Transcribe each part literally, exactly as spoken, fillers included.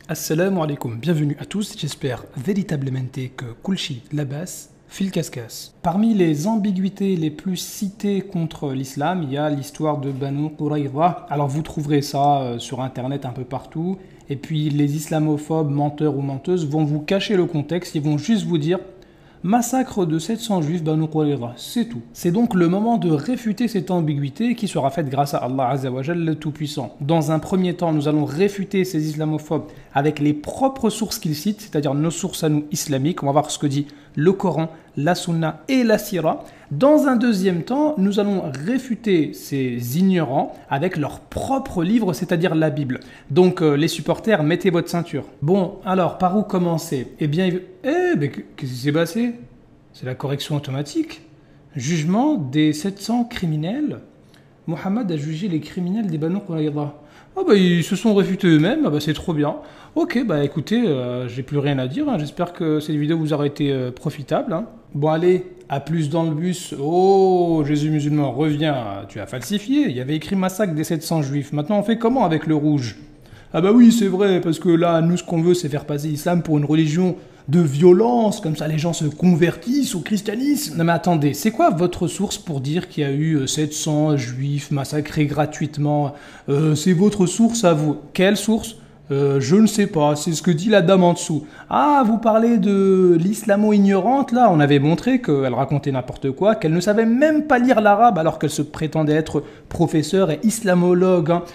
Assalamu alaikum, bienvenue à tous, j'espère véritablement que Kulchi Labas fil Kaskas. Parmi les ambiguïtés les plus citées contre l'islam, il y a l'histoire de Banu Qurayza. Alors vous trouverez ça euh, sur internet un peu partout, et puis les islamophobes, menteurs ou menteuses, vont vous cacher le contexte, ils vont juste vous dire massacre de sept cents juifs Banu Qurayza, c'est tout. C'est donc le moment de réfuter cette ambiguïté qui sera faite grâce à Allah Azza wa Jalla le Tout-Puissant. Dans un premier temps, nous allons réfuter ces islamophobes avec les propres sources qu'ils citent, c'est-à-dire nos sources à nous islamiques. On va voir ce que dit le Coran, la Sunna et la Sira. Dans un deuxième temps, nous allons réfuter ces ignorants avec leur propre livre, c'est-à-dire la Bible. Donc euh, les supporters, mettez votre ceinture. Bon, alors par où commencer? Eh bien, eh, mais qu'est-ce qui s'est passé? C'est la correction automatique. Jugement des sept cents criminels. Mohammed a jugé les criminels des Banu Qurayza. Ah bah ils se sont réfutés eux-mêmes, ah bah c'est trop bien. Ok, bah écoutez, euh, j'ai plus rien à dire, hein. J'espère que cette vidéo vous aura été euh, profitable. Hein. Bon allez, à plus dans le bus. Oh, Jésus musulman, reviens, tu as falsifié, il y avait écrit massacre des sept cents juifs. Maintenant on fait comment avec le rouge? Ah bah oui, c'est vrai, parce que là, nous ce qu'on veut c'est faire passer l'islam pour une religion de violence, comme ça les gens se convertissent au christianisme. Non mais attendez, c'est quoi votre source pour dire qu'il y a eu sept cents juifs massacrés gratuitement? euh, C'est votre source à vous. Quelle source? Euh, je ne sais pas, c'est ce que dit la dame en dessous. Ah, vous parlez de l'islamo-ignorante, là, on avait montré qu'elle racontait n'importe quoi, qu'elle ne savait même pas lire l'arabe alors qu'elle se prétendait être professeure et islamologue. Hein.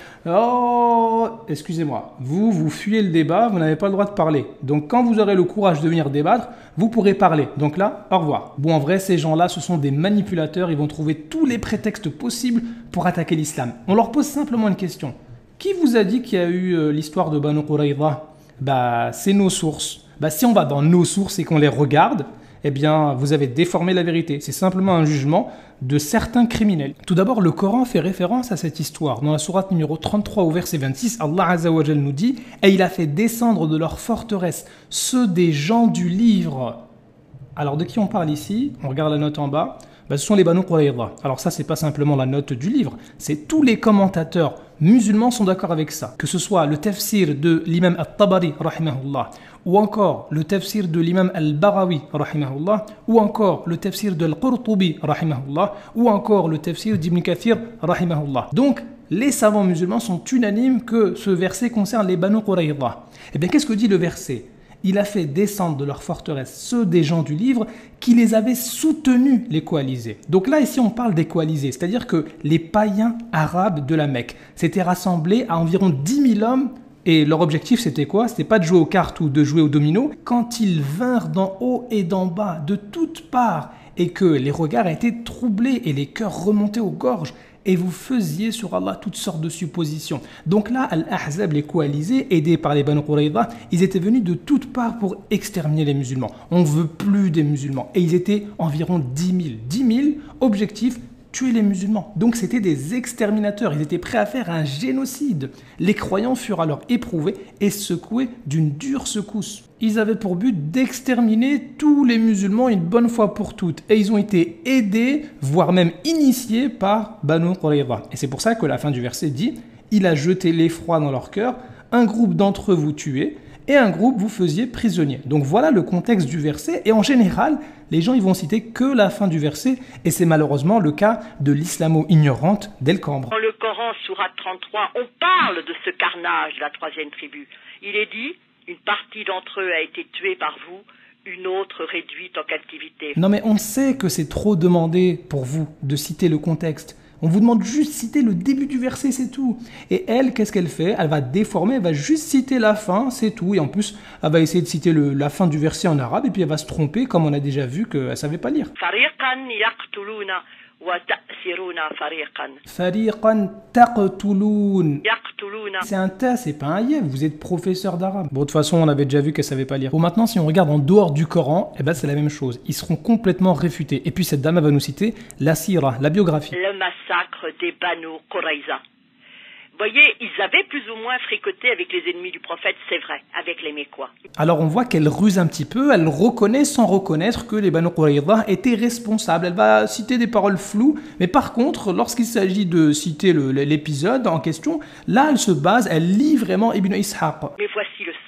Oh, excusez-moi, vous, vous fuyez le débat, vous n'avez pas le droit de parler. Donc quand vous aurez le courage de venir débattre, vous pourrez parler. Donc là, au revoir. Bon, en vrai, ces gens-là, ce sont des manipulateurs, ils vont trouver tous les prétextes possibles pour attaquer l'islam. On leur pose simplement une question. Qui vous a dit qu'il y a eu euh, l'histoire de Banu Qurayza? Bah, c'est nos sources. Bah, si on va dans nos sources et qu'on les regarde, eh bien, vous avez déformé la vérité. C'est simplement un jugement de certains criminels. Tout d'abord, le Coran fait référence à cette histoire. Dans la sourate numéro trente-trois au verset vingt-six, Allah Azza wa Jal nous dit « Et il a fait descendre de leur forteresse ceux des gens du livre. » Alors, de qui on parle ici? On regarde la note en bas. Bah, ce sont les Banu Qurayza. Alors ça, c'est pas simplement la note du livre, c'est tous les commentateurs musulmans sont d'accord avec ça. Que ce soit le tafsir de l'imam al-Tabari, rahimahullah, ou encore le tafsir de l'imam al-Barawi, rahimahullah, ou encore le tafsir de al-Qurtubi, rahimahullah, ou encore le tafsir d'Ibn Kathir, rahimahullah. Donc, les savants musulmans sont unanimes que ce verset concerne les Banu Qurayza. Eh bien, qu'est-ce que dit le verset? Il a fait descendre de leur forteresse ceux des gens du livre qui les avaient soutenus, les coalisés. Donc là, ici, on parle des coalisés, c'est-à-dire que les païens arabes de la Mecque s'étaient rassemblés à environ dix mille hommes, et leur objectif, c'était quoi? C'était pas de jouer aux cartes ou de jouer au domino. Quand ils vinrent d'en haut et d'en bas, de toutes parts, et que les regards étaient troublés et les cœurs remontaient aux gorges, et vous faisiez sur Allah toutes sortes de suppositions. Donc là, Al-Ahzab, les coalisés, aidés par les Banu Qurayza, ils étaient venus de toutes parts pour exterminer les musulmans. On ne veut plus des musulmans. Et ils étaient environ dix mille. dix mille, objectif, tuer les musulmans. Donc c'était des exterminateurs, ils étaient prêts à faire un génocide. Les croyants furent alors éprouvés et secoués d'une dure secousse. Ils avaient pour but d'exterminer tous les musulmans une bonne fois pour toutes. Et ils ont été aidés, voire même initiés par Banu Qurayza. Et c'est pour ça que la fin du verset dit « Il a jeté l'effroi dans leur cœur, un groupe d'entre eux vous tuez, et un groupe vous faisiez prisonnier. » Donc voilà le contexte du verset. Et en général, les gens ils vont citer que la fin du verset. Et c'est malheureusement le cas de l'islamo-ignorante d'El Cambre. Dans le Coran, sourate trente-trois, on parle de ce carnage de la troisième tribu. Il est dit, une partie d'entre eux a été tuée par vous, une autre réduite en captivité. Non mais on sait que c'est trop demandé pour vous de citer le contexte. On vous demande juste de citer le début du verset, c'est tout. Et elle, qu'est-ce qu'elle fait? Elle va déformer, elle va juste citer la fin, c'est tout. Et en plus, elle va essayer de citer le, la fin du verset en arabe, et puis elle va se tromper, comme on a déjà vu qu'elle ne savait pas lire. Fariqan yaqtuluna wa ta'siruna fariqan. Fariqan taqtulun. Yaqtuluna. C'est un ta, c'est pas un yé, vous êtes professeur d'arabe. Bon, de toute façon, on avait déjà vu qu'elle savait pas lire. Bon, maintenant, si on regarde en dehors du Coran, eh ben, c'est la même chose. Ils seront complètement réfutés. Et puis, cette dame, elle va nous citer la sira, la biographie. Le massacre des Banu Qurayza. Vous voyez, ils avaient plus ou moins fricoté avec les ennemis du prophète, c'est vrai, avec les Mécois. Alors on voit qu'elle ruse un petit peu, elle reconnaît sans reconnaître que les Banu Qurayza étaient responsables. Elle va citer des paroles floues, mais par contre, lorsqu'il s'agit de citer l'épisode en question, là elle se base, elle lit vraiment Ibn Ishaq. Mais voici le sort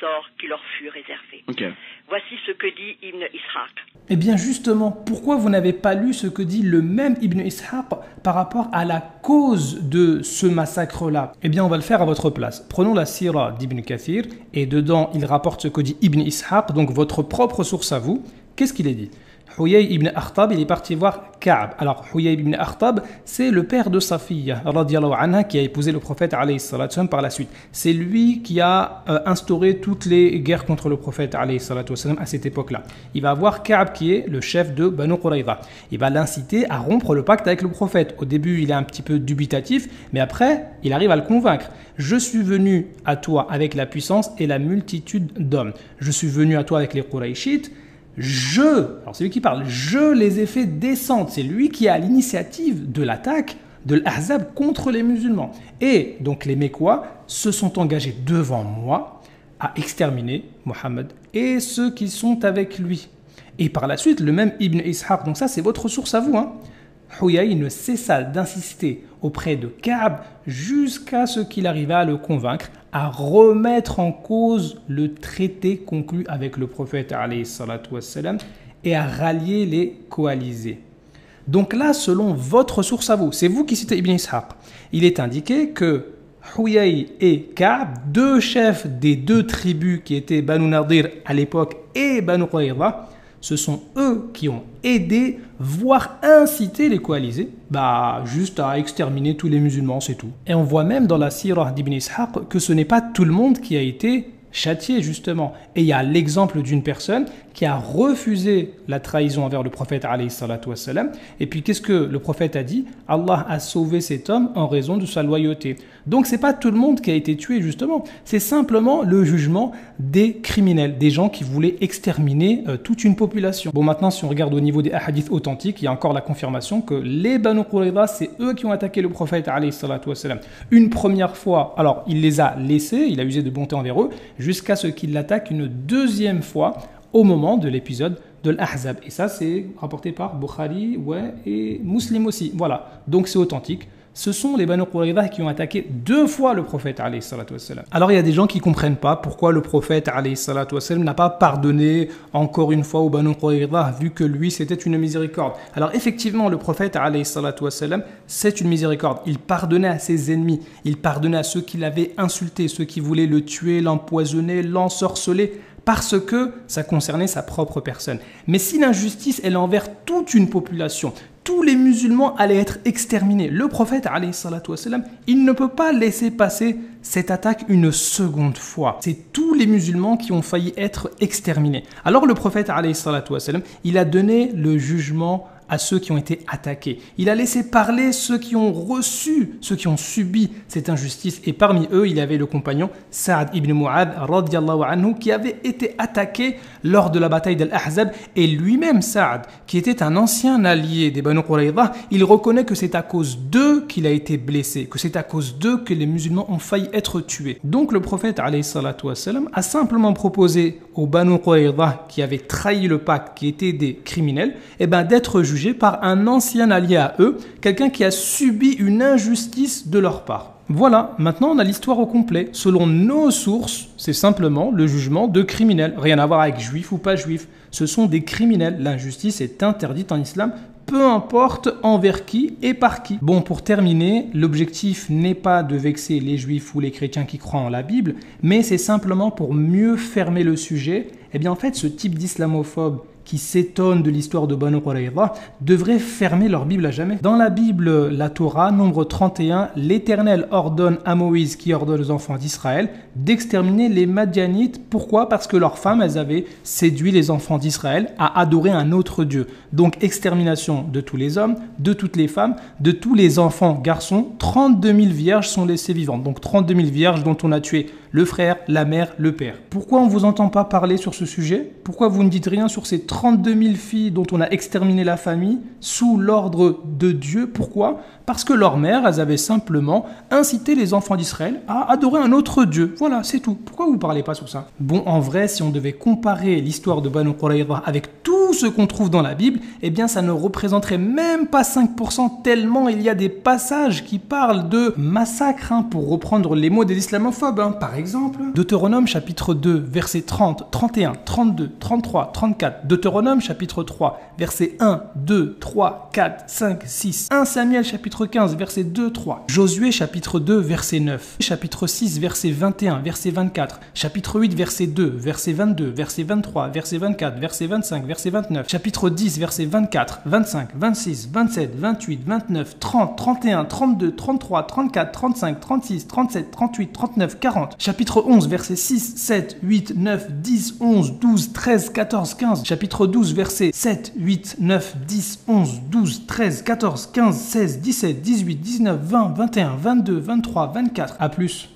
sort qui leur fut réservé. Okay. Voici ce que dit Ibn Ishaq. Eh bien justement, pourquoi vous n'avez pas lu ce que dit le même Ibn Ishaq par rapport à la cause de ce massacre-là? Eh bien on va le faire à votre place. Prenons la sira d'Ibn Kathir et dedans il rapporte ce que dit Ibn Ishaq, donc votre propre source à vous. Qu'est-ce qu'il est dit? Huyay ibn Akhtab, il est parti voir Ka'b. Alors, Huyay ibn Akhtab, c'est le père de Safiya, radiallahu anha, qui a épousé le prophète alayhi salatu wasalam par la suite. C'est lui qui a euh, instauré toutes les guerres contre le prophète alayhi salatu wasalam à cette époque-là. Il va voir Ka'b, qui est le chef de Banu Qurayza. Il va l'inciter à rompre le pacte avec le prophète. Au début, il est un petit peu dubitatif, mais après, il arrive à le convaincre. Je suis venu à toi avec la puissance et la multitude d'hommes. Je suis venu à toi avec les Qurayshites. Je, alors c'est lui qui parle, je les ai fait descendre. C'est lui qui a l'initiative de l'attaque de l'Ahzab contre les musulmans. Et donc les Mécois se sont engagés devant moi à exterminer Mohammed et ceux qui sont avec lui. Et par la suite, le même Ibn Ishaq, donc ça c'est votre source à vous, hein. Huyay ne cessa d'insister auprès de Ka'b jusqu'à ce qu'il arriva à le convaincre à remettre en cause le traité conclu avec le prophète alayhi salatu wassalam et à rallier les coalisés. Donc là, selon votre source à vous, c'est vous qui citez Ibn Ishaq, il est indiqué que Huyay et Ka'b, deux chefs des deux tribus qui étaient Banu Nadir à l'époque et Banu Qurayza, ce sont eux qui ont aidé, voire incité les coalisés, bah, juste à exterminer tous les musulmans, c'est tout. Et on voit même dans la sirah d'Ibn Ishaq que ce n'est pas tout le monde qui a été châtié, justement. Et il y a l'exemple d'une personne qui a refusé la trahison envers le prophète alayhi salatu wassalam. Et puis qu'est-ce que le prophète a dit? Allah a sauvé cet homme en raison de sa loyauté. Donc c'est pas tout le monde qui a été tué, justement. C'est simplement le jugement des criminels, des gens qui voulaient exterminer euh, toute une population. Bon, maintenant si on regarde au niveau des hadiths authentiques, il y a encore la confirmation que les Banu Qurayza, c'est eux qui ont attaqué le prophète alayhi salatu wassalam. Une première fois, alors il les a laissés, il a usé de bonté envers eux, jusqu'à ce qu'il l'attaque une deuxième fois au moment de l'épisode de l'Ahzab. Et ça, c'est rapporté par Bukhari ouais, et Muslim aussi. Voilà, donc c'est authentique. Ce sont les Banu Qurayza qui ont attaqué deux fois le prophète alayhi salatu wassalam. Alors il y a des gens qui ne comprennent pas pourquoi le prophète alayhi salatu wassalam n'a pas pardonné encore une fois aux Banu Qurayza vu que lui c'était une miséricorde. Alors effectivement le prophète alayhi salatu wassalam c'est une miséricorde. Il pardonnait à ses ennemis, il pardonnait à ceux qui l'avaient insulté, ceux qui voulaient le tuer, l'empoisonner, l'ensorceler, parce que ça concernait sa propre personne. Mais si l'injustice est envers toute une population, tous les musulmans allaient être exterminés. Le prophète, alayhi salatu wassalam, il ne peut pas laisser passer cette attaque une seconde fois. C'est tous les musulmans qui ont failli être exterminés. Alors le prophète, alayhi salatu wassalam, il a donné le jugement à ceux qui ont été attaqués. Il a laissé parler ceux qui ont reçu, ceux qui ont subi cette injustice. Et parmi eux, il y avait le compagnon Sa'ad ibn Mu'adh, radiyallahu anhu, qui avait été attaqué lors de la bataille d'Al-Ahzab. Et lui-même, Sa'ad, qui était un ancien allié des Banu Qurayza, il reconnaît que c'est à cause d'eux qu'il a été blessé, que c'est à cause d'eux que les musulmans ont failli être tués. Donc le prophète, alayhi salatu wassalam, a simplement proposé aux Banu Qurayza, qui avaient trahi le pacte, qui étaient des criminels, eh ben, d'être jugés par un ancien allié à eux, quelqu'un qui a subi une injustice de leur part. Voilà, maintenant on a l'histoire au complet. Selon nos sources, c'est simplement le jugement de criminels. Rien à voir avec juif ou pas juif. Ce sont des criminels. L'injustice est interdite en islam, peu importe envers qui et par qui. Bon, pour terminer, l'objectif n'est pas de vexer les juifs ou les chrétiens qui croient en la Bible, mais c'est simplement pour mieux fermer le sujet. Eh bien en fait, ce type d'islamophobe qui s'étonnent de l'histoire de Banu Qurayza devraient fermer leur Bible à jamais. Dans la Bible, la Torah, nombre trente et un, l'Éternel ordonne à Moïse, qui ordonne aux enfants d'Israël, d'exterminer les Madianites. Pourquoi? Parce que leurs femmes, elles avaient séduit les enfants d'Israël à adorer un autre Dieu. Donc extermination de tous les hommes, de toutes les femmes, de tous les enfants garçons. trente-deux mille vierges sont laissées vivantes. Donc trente-deux mille vierges dont on a tué le frère, la mère, le père. Pourquoi on ne vous entend pas parler sur ce sujet? Pourquoi vous ne dites rien sur ces trente-deux mille filles dont on a exterminé la famille sous l'ordre de Dieu? Pourquoi? Parce que leurs mères, elles avaient simplement incité les enfants d'Israël à adorer un autre Dieu. Voilà, c'est tout. Pourquoi vous ne parlez pas sur ça? Bon, en vrai, si on devait comparer l'histoire de Banu Qurayza avec tout ce qu'on trouve dans la Bible, eh bien ça ne représenterait même pas cinq pour cent tellement il y a des passages qui parlent de massacre, hein, pour reprendre les mots des islamophobes. Hein. Par exemple, Deutéronome chapitre deux, versets trente, trente et un, trente-deux, trente-trois, trente-quatre. Deutéronome chapitre trois, versets un, deux, trois, quatre, cinq, six. premier Samuel chapitre quinze, versets deux, trois. Josué chapitre deux, verset neuf. Chapitre six, verset vingt et un, verset vingt-quatre. Chapitre huit, verset deux, verset vingt-deux, verset vingt-trois, verset vingt-quatre, verset vingt-cinq, verset vingt-neuf. Chapitre dix, verset vingt-quatre, vingt-cinq, vingt-six, vingt-sept, vingt-huit, vingt-neuf, trente, trente et un, trente-deux, trente-trois, trente-quatre, trente-cinq, trente-six, trente-sept, trente-huit, trente-neuf, quarante. Chapitre onze, versets six, sept, huit, neuf, dix, onze, douze, treize, quatorze, quinze. Chapitre douze, versets sept, huit, neuf, dix, onze, douze, treize, quatorze, quinze, seize, dix-sept, dix-huit, dix-neuf, vingt, vingt et un, vingt-deux, vingt-trois, vingt-quatre. À plus.